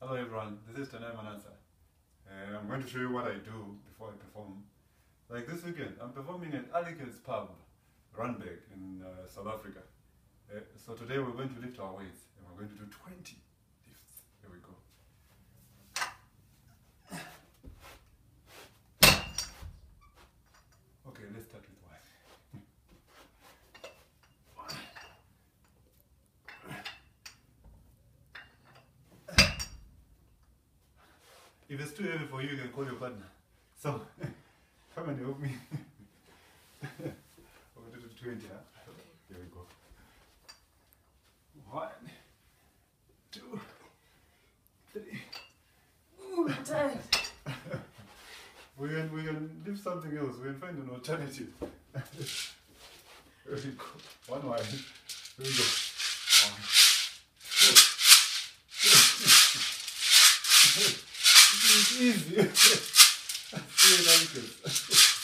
Hello everyone, this is Tendai Manatsa. I'm going to show you what I do before I perform. Like this weekend, I'm performing at Alik's pub, Randburg in South Africa. So today we're going to lift our weights and we're going to do 20 lifts. Here we go. Okay, let's start with one. If it's too heavy for you, you can call your partner. So, come and help me. We're going to do 20, huh? Here we go. 1, 2, 3. Ooh, I'm tired. we can leave something else. We can find an alternative. Here we go. One wide. Here we go. 1, 2, 3. It's easy. See you later.